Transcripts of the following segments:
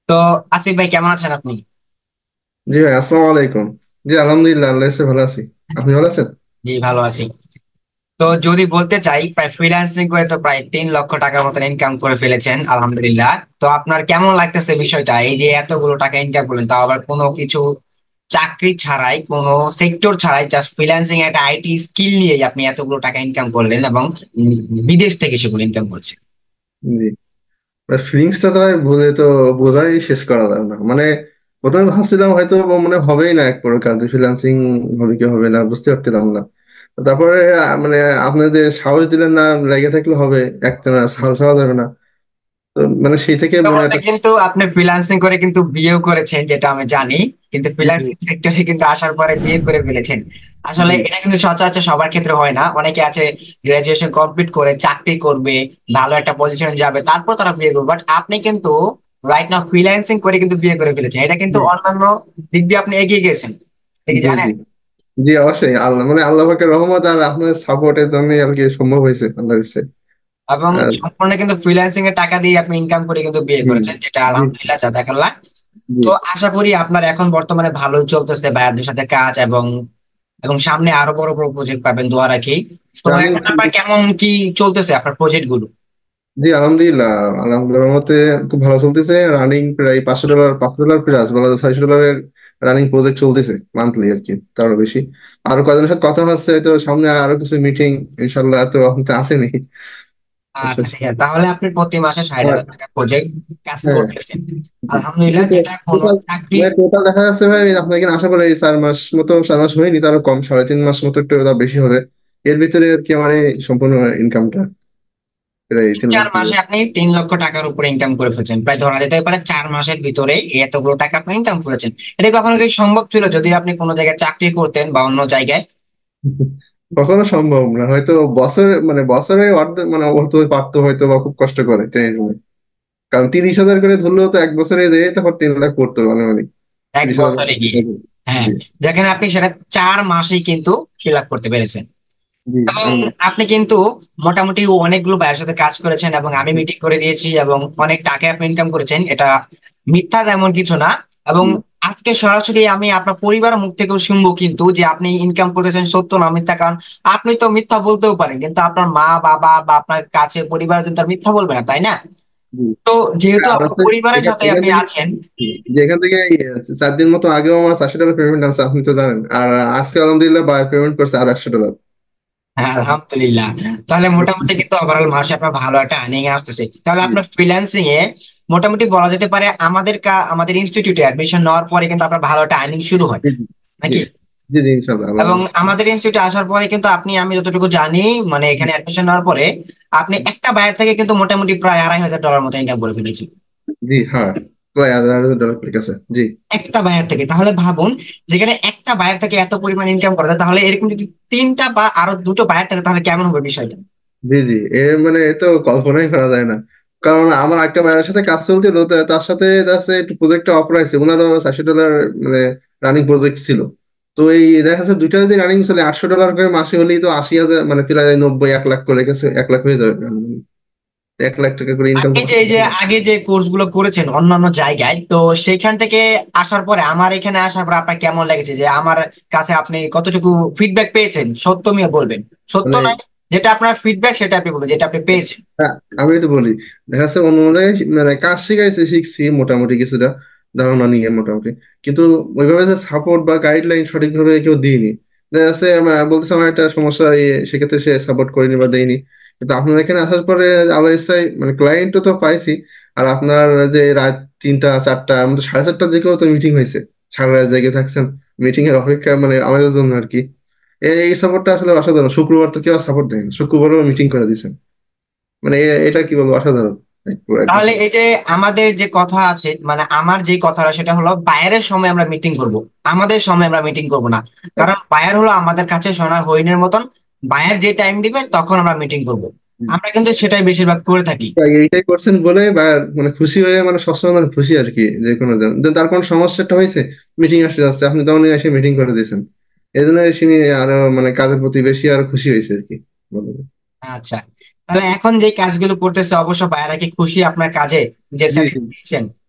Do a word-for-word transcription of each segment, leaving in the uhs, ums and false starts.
তো আসিফ ভাই কেমন আছেন আপনি? জি ভাই, আসসালামু আলাইকুম। জি, আলহামদুলিল্লাহ, আল্লাহ এসে ভালো আছি। আপনি ভালো আছেন? জি ভালো আছি। তো যদি বলতে চাই, প্রায় ফ্রিল্যান্সিং করে তো প্রায় তিন লক্ষ টাকার মতন ইনকাম করে ফেলেছেন আলহামদুলিল্লাহ। তো আপনার কেমন লাগতেছে বিষয়টা, এই যে এতগুলো টাকা ইনকাম করলেন, তাও আবার কোনো কিছু চাকরি ছাড়াই, কোনো সেক্টর ছাড়াই, জাস্ট ফ্রিল্যান্সিং একটা আইটি স্কিল নিয়েই আপনি এতগুলো টাকা ইনকাম করলেন এবং উম, বিদেশ থেকে সেগুলো ইনকাম করছেন। জি, ফিলিংসটা তো ভাই বলে তো বোঝাই শেষ করা যাবে না। মানে প্রথমে ভাবছিলাম হয়তো মানে হবেই না, এক প্রকার যে ফ্রিল্যান্সিং হবে কি হবে না বুঝতে পারছিলাম না। তারপরে আহ, মানে আপনি যে সাহস দিলেন না, লেগে থাকলে হবে, একটা না হাল ছাড়া যাবে না। তো মানে সেই থেকে তো মানে বলতে একটা কিন্তু আপনি ফ্রিল্যান্সিং করে কিন্তু বিয়েও করেছেন, যেটা আমি জানি। কিন্তু জি ফ্রিল্যান্সিং সেক্টরে কিন্তু আসার পরে বিয়ে করে ফেলেছেন। আসলে জি এটা কিন্তু সচরাচর সবার ক্ষেত্রে হয় না। অনেকে আছে গ্রাজুয়েশন কমপ্লিট করে চাকরি করবে, ভালো একটা পজিশনে যাবে, তারপর তারা বিয়ে করবে। বাট আপনি কিন্তু রাইট নাও ফ্রিল্যান্সিং করে কিন্তু বিয়ে করে ফেলেছেন। এটা কিন্তু জি অন্যান্য দিক দিয়ে আপনি এগিয়ে গেছেন, এটা কি জি জানেন? জি জি অবশ্যই আল্লাহ মানে আল্লাহ পাকের রহমত আর আপনার সাপোর্টের জন্য আর কি সম্ভব হয়েছে আল্লাহর ইচ্ছে। এবং আর সম্পূর্ণ কিন্তু ফ্রিল্যান্সিং এর টাকা দিয়ে আপনি ইনকাম করে কিন্তু বিয়ে জি করেছেন, যেটা জি আলহামদুলিল্লাহ জাযাকাল্লাহ। জি তো আশা করি আপনার এখন বর্তমানে ভালো চলতেছে ভাইয়াদের সাথে কাজ, এবং এবং সামনে আরো বড় বড় প্রজেক্ট পাবেন, দোয়া রাখি। তো রানিং। এখন আপনার কেমন কি চলতেছে আপনার প্রজেক্ট গুলো? জি, আলহামদুলিল্লাহ, আলহামদুলিল্লাহ মতে খুব ভালো চলতেছে। রানিং প্রায় পাঁচশো ডলার পাঁচশো ডলার প্লাস বলা যায়, ছয়শো ডলারের রানিং প্রজেক্ট চলতেছে মান্থলি আর কি, তারও বেশি। আরো কয়েকজনের সাথে কথা হচ্ছে, তো সামনে আরো কিছু মিটিং ইনশাল্লাহ তো এখন তো আসেনি। আচ্ছা ঠিক আছে, তাহলে আপনি প্রতি মাসে ষাট আর হাজার টাকা প্রজেক্ট কাজ হ্যাঁ, করতেছেন আলহামদুলিল্লাহ, যেটা কোনো টোটাল চাকরি। টোটাল দেখা যাচ্ছে ভাই, আপনার এখানে আশা করি চার মাস মতো, চার মাস হয়নি, তারও কম, সাড়ে তিন মাস মতো, একটু তাও বেশি হবে। এর ভিতরে আর কি আমার এই সম্পূর্ণ ইনকামটা প্রায় তিন চার লক্ষ মাসে আপনি তিন লক্ষ টাকার উপরে ইনকাম করে ফেলছেন, প্রায় ধরা যেতে পারে চার মাসের ভিতরে এতগুলো টাকা আপনি ইনকাম করেছেন। এটা কখনো কি সম্ভব ছিল যদি আপনি কোনো জায়গায় চাকরি করতেন বা অন্য জায়গায়? কখনো সম্ভব না হয়তো। বছরে মানে বছরে অর্ধেক মানে হতে পারতো হয়তো, বা খুব কষ্ট করে ট্রেনের জন্য। কারণ তিরিশ হাজার করে ধরলেও তো এক বছরে যেয়ে তারপর তিন লাখ পড়তো মানে মানে এক তিরিশ হাজার। বছরে গিয়ে, হ্যাঁ, জি যেখানে আপনি সেটা চার মাসেই কিন্তু ফিল আপ করতে পেরেছেন। জি এবং আমি আপনি কিন্তু মোটামুটি অনেকগুলো ভাইয়ের সাথে কাজ করেছেন এবং আমি মিটিং করে দিয়েছি, এবং অনেক টাকা আপনি ইনকাম করেছেন, এটা মিথ্যা তেমন কিছু না। এবং জি আজকে সরাসরি আমি আপনার পরিবারের মুখ থেকেও শুনবো কিন্তু যে আপনি ইনকাম করতেছেন সত্য না মিথ্যা। কারণ আপনি তো মিথ্যা বলতেও পারেন, কিন্তু আপনার মা বাবা বা আপনার কাছে পরিবার কিন্তু আর মিথ্যা বলবে না, তাই না? জি। তো যেহেতু আমার আপনার তো পরিবারের এখান সাথে এখান আপনি থেকে আছেন। যে এখান থেকে এই চার দিন মতো আগেও আমার চারশো ডলার পেমেন্ট আছে, আপনি তো জানেন। আর আজকে আলহামদুলিল্লাহ বাইরে পেমেন্ট করছে আর একশো ডলার। হ্যাঁ আলহামদুলিল্লাহ। তাহলে মোটামুটি কিন্তু ওভারঅল মাসে আপনার ভালো একটা আর্নিং আসতেছে। তাহলে জি আপনার ফ্রিল্যান্সিং এ মোটামুটি বলা যেতে পারে আমাদের কা- আমাদের ইনস্টিটিউটে অ্যাডমিশন নেওয়ার পরে কিন্তু আপনার ভালো একটা আর্নিং শুরু হয়, জি জি নাকি? জি জি ইনশাল্লাহ আল্লাহ। এবং আমাদের ইনস্টিটিউটে আসার পরে কিন্তু আপনি, আমি যতটুকু জানি, মানে এখানে অ্যাডমিশন নেওয়ার পরে আপনি একটা বাইরে থেকে কিন্তু মোটামুটি প্রায় আড়াই হাজার ডলার মতো ইনকাম করে ফেলেছি, জি হ্যাঁ, প্রায় হাজার ডলার করে গেছে। জি একটা বাইরে থেকে। তাহলে ভাবুন, যেখানে একটা বাইরে থেকে এত পরিমাণ ইনকাম করা যায়, তাহলে এরকম যদি তিনটা বা আরো দুটো বাইরে থাকে তাহলে কেমন হবে বিষয়টা? জি জি এর মানে এ তো কল্পনাই করা যায় না। কারণ আমার একটা ভাইয়ের সাথে কাজ চলছিল, তো তার সাথে যাচ্ছে একটু প্রজেক্টটা অফ রাখছে, ওনারও চারশো ডলার মানে রানিং প্রজেক্ট ছিল। তো এই দেখা যাচ্ছে দুইটা যদি রানিং চলে আটশো ডলার করে মাসে হলেই তো আশি হাজার, মানে প্রায় নব্বই এক লাখ করে গেছে, এক লাখ হয়ে যাবে। এক লাখ টাকা করে ইনকাম আপনি যে করতে এই যে আগে যে কোর্স গুলো করেছেন অন্যান্য জায়গায়, তো সেইখান থেকে আসার পরে আমার এখানে আসার পর আপনার কেমন লেগেছে, যে আমার কাছে আপনি কতটুকু ফিডব্যাক পেয়েছেন? সত্য মিয়া বলবেন, সত্য মানে নয়, যেটা আপনার ফিডব্যাক সেটা আপনি বলবেন, যেটা আপনি পেয়েছেন। হ্যাঁ, আমি একটু বলি। দেখা যাচ্ছে অন্য জায়গায় শি- মানে কাজ শিখাইছে, শিখছি মোটামুটি কিছুটা ধারণা নিয়ে মোটামুটি। কিন্তু ওইভাবে যে সাপোর্ট বা গাইডলাইন সঠিকভাবে কেউ দিইনি। দেখা যাচ্ছে আহ, বলতেছে আমার একটা সমস্যা, ইয়ে, সেক্ষেত্রে সে সাপোর্ট করেনি বা দেয়নি। কিন্তু আপনার এখানে আসার পরে আল্লাহ ইচ্ছায় মানে ক্লায়েন্টও তো পাইছি। আর আপনার যে রাত তিনটা চারটা, আমাদের সাড়ে চারটার দিকেও তো মিটিং হয়েছে, সারা রাত জেগে থাকছেন মিটিং এর অপেক্ষা, মানে আমাদের জন্য আর কি। এই এই সাপোর্টটা আসলে অসাধারণ। শুক্রবার তো কেউ সাপোর্ট দেয় না, শুক্রবারও মিটিং করে দিয়েছেন। মানে এ- এটা কি বলবো, অসাধারণ এক এক তাহলে কথা। এই যে আমাদের যে কথা আছে, মানে আমার যে কথাটা সেটা হলো, বাইরের সময় আমরা মিটিং করব, আমাদের সময় আমরা মিটিং করব না। কারণ বায়ার হলো আমাদের কাছে সোনার হরিণের মতন। বায়ার যে টাইম দিবে তখন আমরা মিটিং করব। হুম। আমরা কিন্তু সেটাই বেশিরভাগ করে থাকি। তাই এইটাই করছেন বলে বা মানে খুশি হয়ে, মানে সবসময় মানে খুশি আর কি, যে কোনো জন যে তার কোনো সমস্যাটা হয়েছে, মিটিং আসতে যাচ্ছে, আপনি তখন এসে মিটিং করে দিয়েছেন। এই জন্য তিনি আরো মানে কাজের প্রতি বেশি আর খুশি হয়েছে আর কি বলবো। আচ্ছা, তাহলে এখন যে কাজগুলো করতেছে অবশ্য বায়ারা কি খুশি আপনার কাজে, যে জি জি স্যাটিসফ্যাকশন?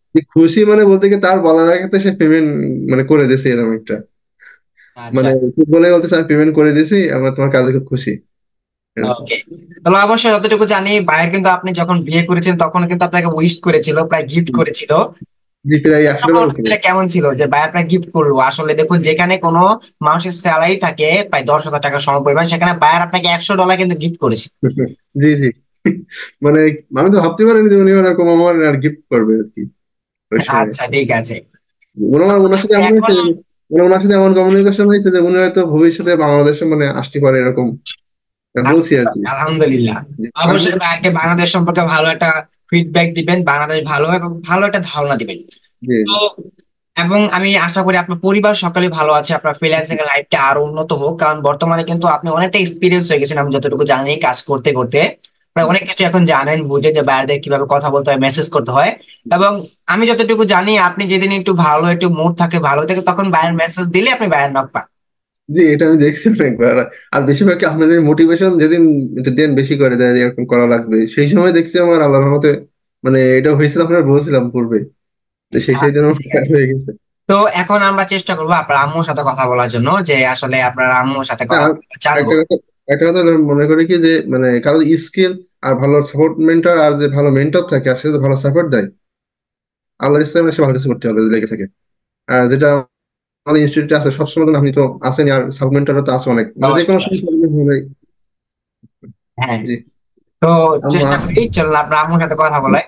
যে খুশি মানে বলতে কি তার বলার আগে তো সে পেমেন্ট মানে করে দিয়েছে এরকম একটা, আচ্ছা। মানে বলে বলতেছে আমি পেমেন্ট করে দিয়েছি, আমরা তোমার কাজে খুব খুশি এরকম। ওকে। তাহলে অবশ্যই যতটুকু জানি ভাইয়ের কিন্তু আপনি যখন বিয়ে করেছেন তখন কিন্তু আপনাকে উইশ করেছিল, প্রায় গিফট করেছিল। জি প্রায় একশো ডলার উপরে। অনুভূতিটা কেমন ছিল যে ভাই আপনার গিফট করলো? আসলে দেখুন, যেখানে কোনো মানুষের স্যালারি থাকে প্রায় দশ হাজার টাকা সমপরিমাণ, সেখানে ভাইয়ার আপনাকে একশো ডলার কিন্তু গিফট করেছে। জি জি, মানে আমি তো ভাবতে পারিনি যে উনি এরকম আমার আর গিফট করবে আর কি ওই সময়। আচ্ছা, ঠিক আছে। ওনার ওনার সাথে এমন হয়েছে এখন যে, মানে ওনার সাথে এমন কমিউনিকেশন হয়েছে যে উনি হয়তো ভবিষ্যতে বাংলাদেশে মানে আসতে পারে এরকম বলছি আসতে আর পারে, কি। আলহামদুলিল্লাহ। জি, অবশ্যই আমি- ভাইকে বাংলাদেশ সম্পর্কে ভালো একটা ফিডব্যাক দিবেন, বাংলাদেশ ভালো এবং ভালো একটা ধারণা দিবেন। জি তো জি। এবং আমি আশা করি আপনার পরিবার সকলে ভালো আছে, আপনার ফ্রিল্যান্সিং এর লাইফটা আরো উন্নত হোক, কারণ বর্তমানে কিন্তু আপনি অনেকটা এক্সপিরিয়েন্স হয়ে গেছেন, আমি যতটুকু জানি কাজ করতে করতে প্রায় অনেক কিছু এখন জানেন, বুঝে যে বাইরেদের কিভাবে কথা বলতে হয়, মেসেজ করতে হয়। এবং আমি যতটুকু জানি আপনি যেদিন একটু ভালো, একটু মুড থাকে, ভালো থাকে, তখন বাইরের মেসেজ দিলে আপনি বাইরের নক পান। জি, এটা আমি দেখছি অনেকবার। আর বেশিরভাগ কি আপনাদের মোটিভেশন যেদিন একটু দেন বেশি করে দেয় যে এরকম করা লাগবে, সেই সময় দেখছি আমার আল্লাহর রহমতে মানে এটা হয়েছিল, আপনার বলছিলাম পূর্বে যে সেই সেই দিন আচ্ছা, আমার ঠিক কাজ আছে। হয়ে গেছে। তো এখন আমরা চেষ্টা করবো আপনার আম্মুর সাথে কথা বলার জন্য, যে আসলে আপনার আম্মুর সাথে না, কথা আর বলতে জানবো। একটা কথা, একটা কথা আমি মনে করি কি যে মানে কারো স্কিল আর ভালো সাপোর্ট মেন্টর আর যে ভালো মেন্টর থাকে আর সে যে ভালো সাপোর্ট দেয়, আল্লাহর ইসলামে সে ভালো কিছু করতে হবে যদি লেগে থাকে। আর যেটা আমাদের ইনস্টিটিউটে আছে সবসময়, যেন আপনি তো আসেনি আর সাপোর্ট মেন্টরও তো আছে অনেক, মানে যে কোনো অবশ্যই, সময় অবশ্যই। problem হলে। হ্যাঁ। জি। তো আম্মা, চেষ্টা করি, চলুন আপনার আম্মুর সাথে কথা বলে।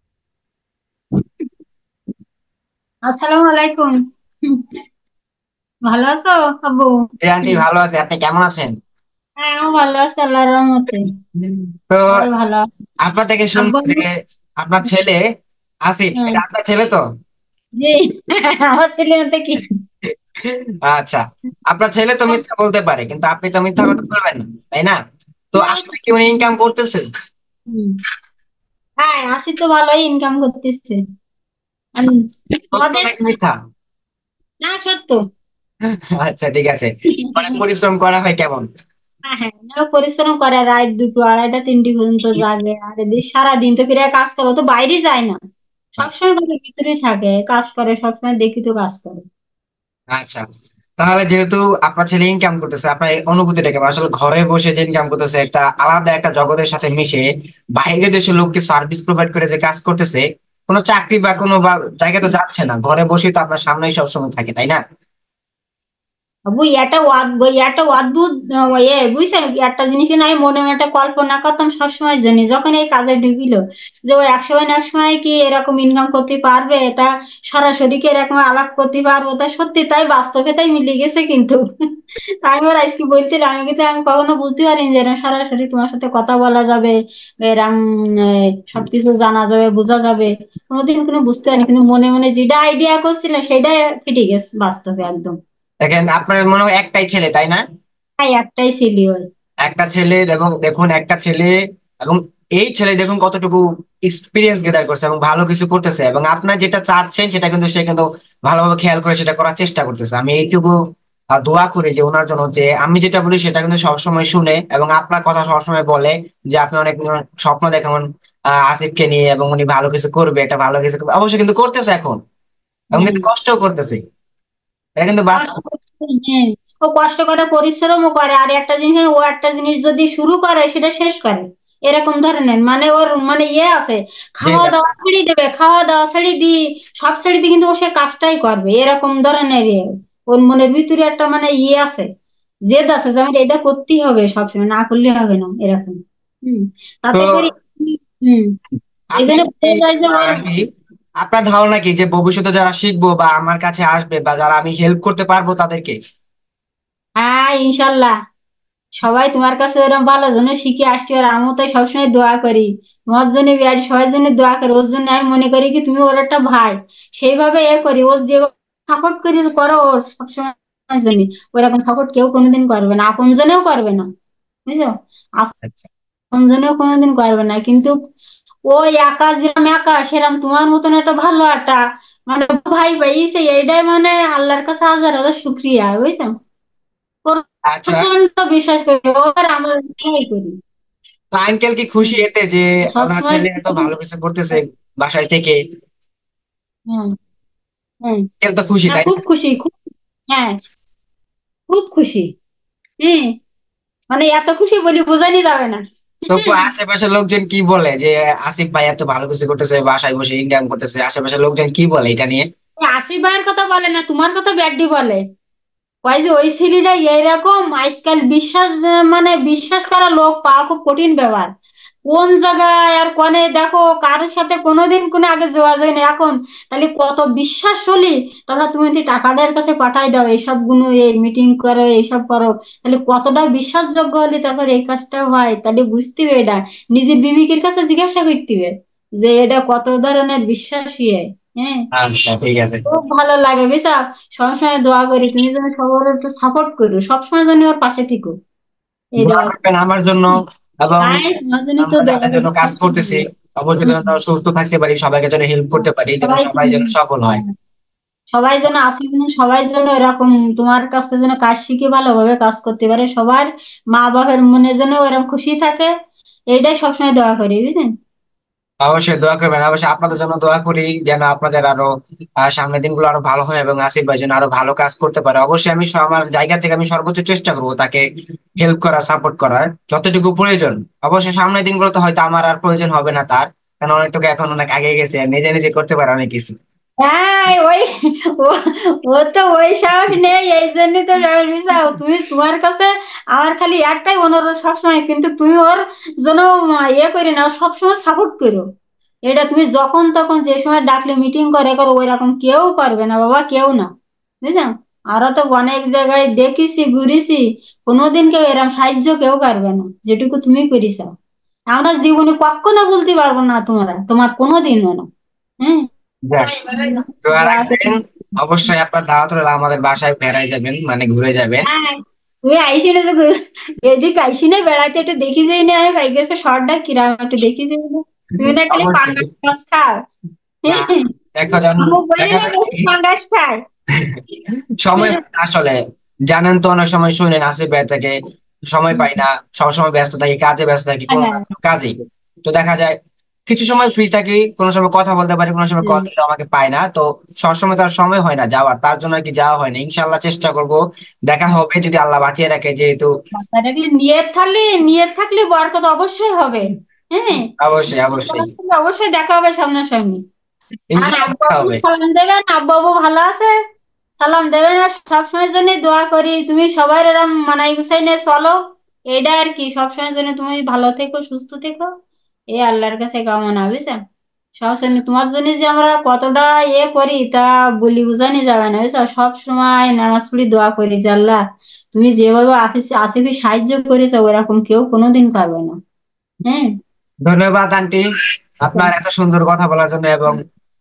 আসসালামু আলাইকুম। হুম, ভালো আছো আব্বু? এই আন্টি ভালো আছে, আপনি কেমন আছেন? হ্যাঁ, আমি ভালো আছি আল্লাহর রহমতে। তো সবাই ভালো আছে। আপনার থেকে শুনবো আব্বু? যে আপনার ছেলে আসিফ, হ্যাঁ, এটা আপনার ছেলে তো? জি। আমার ছেলে হাতে কি? আচ্ছা। আপনার ছেলে তো মিথ্যা বলতে পারে, কিন্তু আপনি তো মিথ্যা কথা বলবেন না, তাই না? তো আসলে কি উনি ইনকাম করতেছে? হুম, হ্যাঁ, আসি তো ভালোই ইনকাম করতেছে। উম, সত্য আমাদের নাকি মিথ্যা? না সত্য। আচ্ছা, ঠিক আছে। মানে পরিশ্রম করা হয় কেমন? হ্যাঁ হ্যাঁ, না, পরিশ্রম করে রাত দুটো আড়াইটা তিনটি পর্যন্ত জাগে, আর এদিকে সারাদিন তো ফিরে কাজ করে, ও তো বাইরে যায় না, সবসময় ঘরের ভিতরেই থাকে, কাজ করে সবসময়, দেখি তো কাজ করে। আচ্ছা। তাহলে যেহেতু আপনার ছেলে ইনকাম করতেছে, আপনার এই অনুভূতিটা কেমন? আসলে ঘরে বসে যে ইনকাম করতেছে, একটা আলাদা একটা জগতের সাথে মিশে বাইরের দেশের লোককে সার্ভিস প্রোভাইড করে যে কাজ করতেছে, কোনো চাকরি বা কোনো বা জায়গায় তো যাচ্ছে না, ঘরে বসে তো আপনার সামনেই সবসময় থাকে, তাই না? বুই একটা অদ- বই একটা অদ্ভুত আহ, ইয়ে বুঝছেন, একটা জিনিস না, আমি মনে মনে একটা কল্পনা করতাম সবসময়, জানি যখন এই কাজে ঢুকিল যে ও এক সময় না এক সময় কি এরকম ইনকাম করতে পারবে, তা সরাসরি কি এরকম আলাপ করতে পারবো, তা সত্যি তাই বাস্তবে তাই মিলে গেছে কিন্তু। তাই আমার আজকে বলছিলাম, আমি কিন্তু আমি কখনো বুঝতে পারিনি যে এরকম সরাসরি তোমার সাথে কথা বলা যাবে, এরকম আহ, সবকিছু জানা যাবে, বোঝা যাবে, কোনোদিন কোনো বুঝতে পারিনি, কিন্তু মনে মনে যেটা আইডিয়া করছিলেন সেটাই ফিটে গেছে বাস্তবে একদম। দেখেন, আপনার মনে হয় একটাই ছেলে, তাই না? তাই একটাই ছিলি ওর। একটা ছেলে, এবং দেখুন একটা ছেলে, এবং এই ছেলে দেখুন কতটুকু এক্সপিরিয়েন্স গেদার করছে এবং ভালো কিছু করতেছে, এবং আপনার যেটা চাচ্ছেন সেটা কিন্তু সে কিন্তু ভালোভাবে খেয়াল করে সেটা করার চেষ্টা করতেছে। আমি এইটুকু আহ, দোয়া করি যে ওনার জন্য, যে আমি যেটা বলি সেটা কিন্তু সবসময় শুনে এবং আপনার কথা সবসময় বলে, যে আপনি অনেক স্বপ্ন দেখেন আহ, আসিফকে নিয়ে, এবং উনি ভালো কিছু করবে, এটা ভালো কিছু করবে। অবশ্যই কিন্তু করতেছে এখন, এবং হুম। কিন্তু কষ্টও করতেছে, এটা কিন্তু কষ্ট বাস্তব। করতে, হ্যাঁ, ও কষ্ট করে পরিশ্রমও করে, আর একটা জিনিস ও একটা জিনিস যদি শুরু করে সেটা শেষ করে, এরকম ধরনের মানে ওর মানে ইয়ে আছে, যে খাওয়া দাওয়া ছেড়ে দেবে, খাওয়া দাওয়া ছেড়ে দি, সব ছেড়ে দিয়ে কিন্তু ও সে কাজটাই করবে, এরকম ধরনের ইয়ে। ওর মনের ভিতরে একটা মানে ইয়ে আছে, জেদ আছে যে আমার এটা করতেই হবে, সবসময় না করলে হবে না, এরকম। হুম, তো তাতে করে। হুম, এই আপনি জন্য কি, বোঝা যায় যে আহ, ওর। আন্টি, আপনার ধারণা কি যে ভবিষ্যতে যারা শিখবো বা আমার কাছে আসবে বা যারা আমি হেল্প করতে পারবো তাদেরকে? হ্যাঁ, ইনশাল্লাহ, সবাই তোমার কাছে ওরকম ভালো জন্য শিখে আসছি, আর আমিও তাই সবসময় দোয়া করি তোমার জন্য, বিয়ার সবার জন্য দোয়া করি, ওর জন্য আমি মনে করি কি তুমি ওর একটা ভাই, সেইভাবে এ করি, ও যে সাপোর্ট করি করো ওর সবসময় জন্য, ওরকম সাপোর্ট কেউ কোনোদিন করবে না, আপন জনেও করবে না, বুঝছো, আচ্ছা। আপন জনেও কোনোদিন করবে না, কিন্তু ওই একা যেরকম একা সেরকম তোমার মতন একটা ভালো একটা মানে ভাই ভাই সেই এইটাই মানে আল্লাহর কাছে হাজার হাজার শুক্রিয়া, বুঝছো, ওর আচ্ছা। প্রচন্ড বিশ্বাস করি, ওর আমার দোয়াই করি। তো আঙ্কেল কি খুশি হুম, এতে যে ওনার সবসময়। ছেলে এত ভালো কিছু করতেছে বাসায় থেকে? হুম হুম। এর তো খুশি না তাই খুব না? খুশি, খুব, হ্যাঁ খুব খুশি। হ্যাঁ, মানে এত খুশি বলি বোঝানি যাবে না। তবু আশেপাশের লোকজন কি বলে যে আসিফ ভাই এত ভালো কিছু করতেছে, বাসায় বসে ইনকাম করতেছে, আশেপাশের লোকজন কি বলে এটা নিয়ে? আসিফ ভাইয়ের কথা বলে না, তোমার কথা ব্যাড্ডি বলে। কয় যে ওই ছেলেটা এইরকম, আজকাল বিশ্বাস আহ, মানে বিশ্বাস করা লোক পাওয়া খুব কঠিন ব্যাপার। কোন জায়গায় আর কনে দেখো, কারোর সাথে কোনোদিন কোনো আগে যোগাযোগ নেই এখন, তাহলে কত বিশ্বাস হলি, তথা তুমি যদি টাকাটার কাছে পাঠাই দাও এইসব গুলো, এই মিটিং করো এইসব করো, তাহলে কতটা বিশ্বাসযোগ্য হলে তারপর এই কাজটা হয়, তাহলে বুঝতে হবে এটা। নিজের বিবেকের কাছে জিজ্ঞাসা করতে হবে যে এটা কত ধরনের বিশ্বাসী হয়। হ্যাঁ, আচ্ছা ঠিক আছে। খুব ভালো লাগে বুঝছো। সবসময় দোয়া করি তুমি যেন সবার একটু সাপোর্ট করো, সবসময় যেন ওর পাশে থেকো, এই দোয়া দোয়া করবেন আমার জন্য, এবং তাই তোমার জন্যই তো আমরা দোয়া যাদের করি জন্য কাজ সবসময়। করতেছি অবশ্যই হুম, যেন সুস্থ থাকতে পারি, সবাইকে যেন হেল্প করতে পারি, যেন সবাই সবাই যেন সফল হয়। সবাই যেন আসলে যেন সবাই যেন এরকম তোমার কাছ থেকে যেন কাজ শিখে ভালোভাবে কাজ করতে পারে, সবার মা বাবার মনে যেন এরকম খুশি থাকে, এইটাই সবসময় দোয়া করি বুঝলেন। অবশ্যই দোয়া করবেন, অবশ্যই আপনাদের জন্য দোয়া করি যেন আপনাদের আরো আহ, সামনের দিনগুলো আরো ভালো হয় এবং আসিফ ভাই যেন আরো ভালো কাজ করতে পারে। অবশ্যই আমি স- আমার জায়গা থেকে আমি সর্বোচ্চ চেষ্টা করবো তাকে হেল্প করা, সাপোর্ট করার যতটুকু প্রয়োজন। অবশ্যই সামনের দিনগুলোতে হয়তো আমার আর প্রয়োজন হবে না তার, কারণ অনেকটুকু এখন অনেক আগে গেছে, আর নিজে নিজে করতে পারে অনেক কিছু। হ্যাঁ ওই, ও ও তো ওই সাহস নেই, এই জন্যই তো রমেশ মিশাও তুমি, তোমার কাছে আমার খালি একটাই অনুরোধ সবসময়, কিন্তু তুমি ওর জন্য ইয়ে করে নাও, সবসময় সাপোর্ট করো। এটা তুমি যখন তখন যে সময় ডাকলে মিটিং করে করো, ওই রকম কেউ করবে না বাবা, কেউ না, বুঝলাম। আমরা তো অনেক জায়গায় দেখিছি ঘুরেছি, কোনোদিন কেউ এরকম সাহায্য কেউ করবে না যেটুকু তুমি করিস। আমরা জীবনে কখনো বলতে পারবো না তোমরা, তোমার কোনোদিনও না। হ্যাঁ, যাক, দোয়া রাখবেন। অবশ্যই আপনার দাওয়াত রইলো, আমাদের বাসায় বেড়াই যাবেন, মানে ঘুরে যাবেন। হ্যাঁ, তুই আইসি না তো, এদিকে আইসি না বেড়াইতে, একটু দেখি যাই না, আমি পাই গেছে শহরটা কিরাম, একটু দেখি যাই না। তুমি না খালি অবশ্যই। পাঙ্গাস মাছ খাও। না, দেখো যেমন আমি বলি দেখা না যায় বেশি কি, পাঙ্গাস খায়। সময় হয় না আসলে, জানেন তো অনেক সময় শুনেন আসিফ ভাই থেকে সময় পাই না, সবসময় ব্যস্ত থাকি, কাজে ব্যস্ত থাকি, কোনো না হ্যাঁ, কোনো কাজেই। তো দেখা যায় কিছু সময় ফ্রি থাকি, কোনো সময় কথা বলতে পারি, কোনো সময় কল হ্যাঁ। দিলে আমাকে পায় না, তো সবসময় তো আর সময় হয় না যাওয়ার, তার জন্য আর কি যাওয়া হয় না। ইনশাল্লাহ চেষ্টা করব, দেখা হবে যদি আল্লাহ বাঁচিয়ে রাখে, যেহেতু মাথায় রাখলে, নিয়ত থাকলে, নিয়ত থাকলে বরকত অবশ্যই হবে। হ্যাঁ, অবশ্যই অবশ্যই অবশ্যই দেখা হবে সামনাসামনি। আর ইনশাল্লাহ আব্বু দেখা আব্বু হবে। সালাম দেবেন, আব্বু আব্বু ভালো আছে, সালাম দেবেন, আর সবসময়ের জন্য দোয়া করি তুমি সবাই এরম মানাই গুছাই নিয়ে চলো, এইটা আর কি, সবসময়ের জন্য তুমি ভালো থেকো সুস্থ থেকো, এই আল্লাহর কাছে কামনা বুঝছো। সবসময় তোমার জন্য যে আমরা কতটা ইয়ে করি তা বলি বোঝানি যাবে না বুঝছো, সব সময় নামাজ পড়ি দোয়া করি যে আল্লাহ তুমি যেভাবে আফিস আসিফি সাহায্য করেছো ওরকম কেউ কোনোদিন পাবে না। হ্যাঁ, ধন্যবাদ আন্টি আপনার এত সুন্দর কথা বলার জন্য, এবং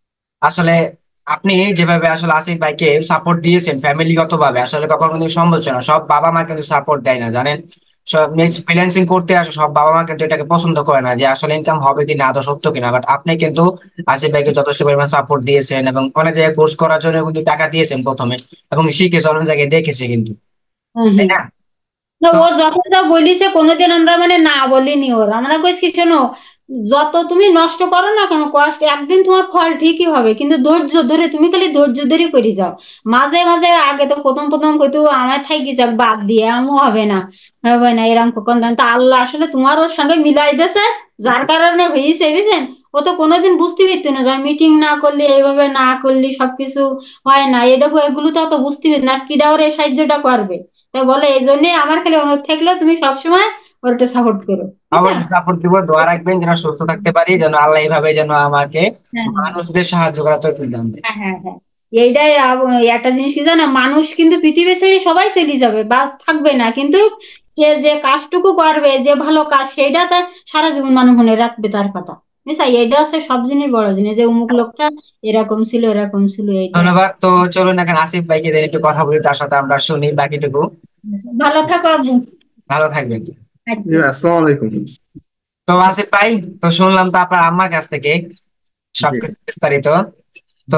আসলে আপনি যেভাবে আসলে আসিফ ভাইকে সাপোর্ট দিয়েছেন ফ্যামিলিগত ভাবে, আসলে কখনো কিন্তু সম্ভব ছিল না, সব বাবা মা কিন্তু সাপোর্ট দেয় না জানেন। সব ফ্রিল্যান্সিং করতে আসে সব বাবা মা কিন্তু এটাকে পছন্দ করে না যে আসলে ইনকাম হবে কিনা, আদৌ সত্য কিনা, বাট আপনি কিন্তু আসিফ ভাইকে যথেষ্ট পরিমাণ সাপোর্ট দিয়েছেন এবং অনেক জায়গায় কোর্স করার জন্য কিন্তু টাকা দিয়েছেন প্রথমে, এবং শিখেছে, অনেক জায়গায় দেখেছে কিন্তু, হ্যাঁ, তাই হ্যাঁ। না? না, তো ও যখন যা বলিছে কোনোদিন আমরা মানে না বলিনি ওর, আমরা কইছি কি শোনো, যত তুমি নষ্ট করো না কেন কষ্ট, একদিন তোমার ফল ঠিকই হবে, কিন্তু ধৈর্য ধরে তুমি খালি ধৈর্য ধরে করে যাও। মাঝে মাঝে আগে তো প্রথম প্রথম কইতো আমার থাকি যাক বাদ দিয়ে আমু হবে না, হবে না এরকম কখন তা আল্লাহ আসলে তোমার ওর সঙ্গে মিলাই দিয়েছে, যার কারণে হয়েছে বুঝছেন। ও তো কোনোদিন বুঝতে পারতো না যে মিটিং না করলে এইভাবে না করলে সবকিছু হয় না, এটা এগুলো তো অত বুঝতে পারতো না, আর কিডা ওর এই সাহায্যটা করবে। তাই বলে এই জন্যই আমার খালি অনুরোধ থাকলেও তুমি সবসময় ওর একটু সাপোর্ট করো, বুঝছো। অবশ্যই সাপোর্ট দিব, দোয়া রাখবেন যেন সুস্থ থাকতে পারি, যেন আল্লাহ এইভাবে যেন আমাকে হ্যাঁ, হ্যাঁ, মানুষদের সাহায্য করার তৌফিক দান দেয়। হ্যাঁ, হ্যাঁ, হ্যাঁ। এইটাই আব- একটা জিনিস কি জানো, মানুষ কিন্তু পৃথিবী ছেড়ে সবাই চলে যাবে বা থাকবে না, কিন্তু সে যে কাজটুকু করবে যে ভালো কাজ সেইটা তার সারা জীবন মানুষ মনে রাখবে তার কথা, বুঝছা। এইটা হচ্ছে সব জিনিস বড় জিনিস, যে অমুক লোকটা এরকম ছিল এরকম ছিল, এইটা। ধন্যবাদ। তো চলুন এখন আসিফ ভাইকে দিয়ে একটু কথা বলি, তার সাথে আমরা শুনি বাকিটুকু। ভালো থাকো আব্বু। ভালো থাকবেন। জি, আচ্ছা। আসসালামু আলাইকুম। তো আসিফ ভাই, তো শুনলাম তো আপনার আম্মার কাছ থেকে জি। সবকিছু বিস্তারিত। তো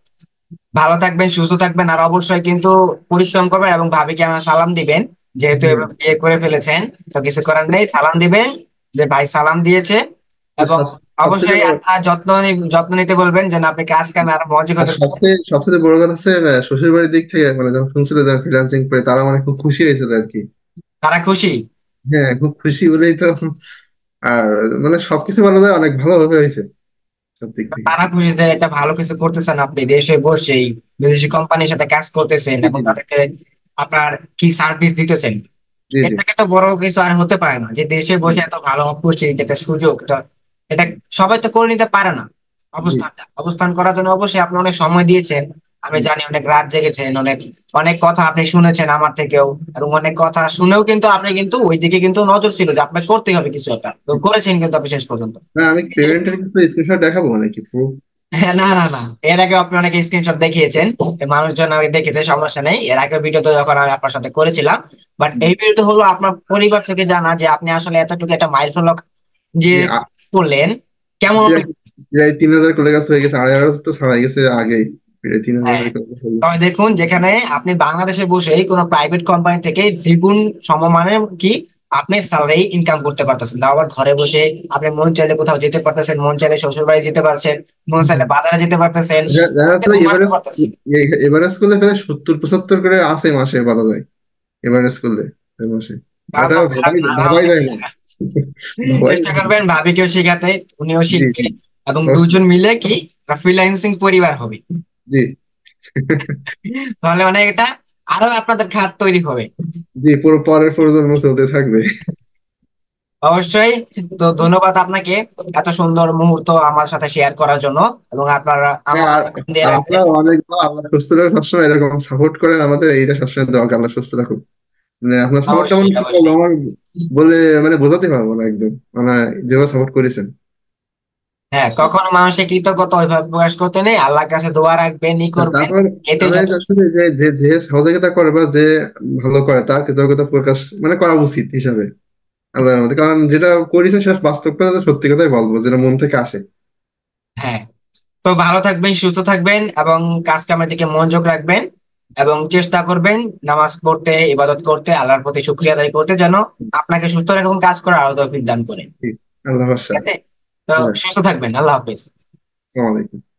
ভালো থাকবেন, সুস্থ থাকবেন, আর অবশ্যই কিন্তু পরিশ্রম করবেন এবং ভাবিকে আমার সালাম দিবেন, যেহেতু জি। এভাবে বিয়ে করে ফেলেছেন। তো কিছু করার নেই, সালাম দিবেন যে ভাই সালাম দিয়েছে, এবং সব সবচেয়ে অবশ্যই বড় আপনার যত্ন নি- যত্ন নিতে বলবেন যেন আপনি কাজ কামে আরো মনোযোগ আর হতে পারেন। সবচেয়ে সবচেয়ে বড় কথা হচ্ছে আহ, শ্বশুর বাড়ির দিক থেকে মানে যখন শুনছিল যে ফ্রিল্যান্সিং করে তারা মানে খুব খুশি হয়েছিল আর কি। তারা খুশি। হ্যাঁ, খুব খুশি বলেই তো। আর মানে সবকিছু বলা যায় অনেক ভালোভাবে হয়েছে সব দিক থেকে। তারা খুশি যে একটা ভালো কিছু করতেছেন, আপনি দেশে বসেই বিদেশি কোম্পানির সাথে কাজ করতেছেন জি এবং জি তাদেরকে আপনার কি সার্ভিস দিতেছেন। জি জি এটাকে তো বড় কিছু আর হতে পারে না যে দেশে জি বসে এত ভালো অপরচুনিটি, একটা সুযোগ, এটা এটা সবাই তো করে নিতে পারে না। জি অবস্থানটা অবস্থান করার জন্য অবশ্যই আপনি অনেক সময় দিয়েছেন, আমি জি জানি অনেক রাত জেগেছেন, অনেক অনেক কথা আপনি শুনেছেন আমার থেকেও, এবং অনেক কথা শুনেও কিন্তু আপনি কিন্তু ওই দিকে কিন্তু নজর ছিল যে আপনার করতেই হবে কিছু একটা, তো জি। করেছেন কিন্তু আপনি শেষ পর্যন্ত। না, আমি পেমেন্টের কিছু স্ক্রিনশট দেখাবো নাকি প্রুফ? হ্যাঁ, না না না, এর আগে আপনি অনেক স্ক্রিনশট দেখিয়েছেন, মানুষজন আমাকে দেখেছে, সমস্যা নেই। এর আগে ভিডিওতে যখন আমি আপনার সাথে করেছিলাম, বাট এই ভিডিওতে হলো আপনার পরিবার থেকে জানা যে আপনি আসলে এতটুকু একটা মাইলফলক যে জি আ- করলেন, কেমন প্রায় অনুভূতি? প্রায় তিন হাজার করে কাছে হয়ে গেছে, আড়াই হাজার তো ছাড়াই গেছে আগেই। প্রায় তিন হাজার হ্যাঁ, করে হলো। তবে দেখুন যেখানে আপনি বাংলাদেশে বসেই কোনো প্রাইভেট কোম্পানি থেকে দ্বিগুণ সমমানের কি আপনি স্যালারি ইনকাম করতে পারতেছেন, তাও আবার ঘরে বসে। আপনি মন চাইলে কোথাও যেতে পারতেছেন, মন চাইলে শ্বশুর বাড়ি যেতে পারছেন, মন চাইলে বাজারে যেতে পারতেছেন, যা- যারা তো ঘুমাতে এবারে পারতেছেন। এবারে স্কুলে প্রায় সত্তর পঁচাত্তর করে আছে মাসে বলা যায়। এবারে স্কুলে মাসে তাহলে এটা তো ভাবাই ভাবাই যায় না। আলহামদুলিল্লাহ। ভাবাই চেষ্টা যায় না। করবেন ভাবিকেও শেখাতে, উনিও জি শিখবে, জি এবং অবশ্যই। দুজন মিলে কি ফ্রিল্যান্সিং পরিবার হবে। জি তাহলে অনেক এটা আরো আপনাদের খাত তৈরি হবে। জি পুরো পরের প্রজন্ম চলতে থাকবে। অবশ্যই। তো ধন্যবাদ আপনাকে এত সুন্দর মুহূর্ত আমার সাথে শেয়ার করার জন্য, এবং আপনারা হ্যাঁ, আমার আর দিয়ে আর রাখবেন। আপনারা অনেক ভালো, আল্লাহ সুস্থ রাখুন, সবসময় এরকম সাপোর্ট করেন আমাদের, এইটা সবসময় দোয়া, আল্লাহ সুস্থ রাখুন। মানে আপনার সাপোর্টটা মানে অবশ্যই কি বলবো, অবশ্যই। আমার বলে মানে বোঝাতে পারবো না একদম, মানে যেভাবে সাপোর্ট করেছেন। হ্যাঁ, কখনো মানুষের কৃতজ্ঞতা ওইভাবে প্রকাশ করতে নেই, আল্লাহর কাছে দোয়া রাখবেন, ই আর করবেন, তারপর এটাই আমি যথেষ্ট। আসলে যে যে যে সহযোগিতা করে বা যে ভালো করে তার কৃতজ্ঞতা প্রকাশ মানে করা উচিত হিসাবে আল্লাহর মধ্যে, কারণ যেটা করেছে সেটা বাস্তব কথা, তো সত্যি কথাই বলবো যেটা মন থেকে আসে। হ্যাঁ, তো ভালো থাকবেন, সুস্থ থাকবেন, এবং কাজ কামের দিকে মনোযোগ রাখবেন, এবং চেষ্টা করবেন নামাজ পড়তে, ইবাদত করতে, আল্লাহর প্রতি শুকরিয়া আদায় করতে, যেন আপনাকে সুস্থ রাখে এবং কাজ করার আরো তৌফিক দান করেন। জি, আল্লাহ ঠিক হাফেজ। আছে, তো হ্যাঁ, সুস্থ থাকবেন, আল্লাহ হাফেজ। আসসালামু আলাইকুম।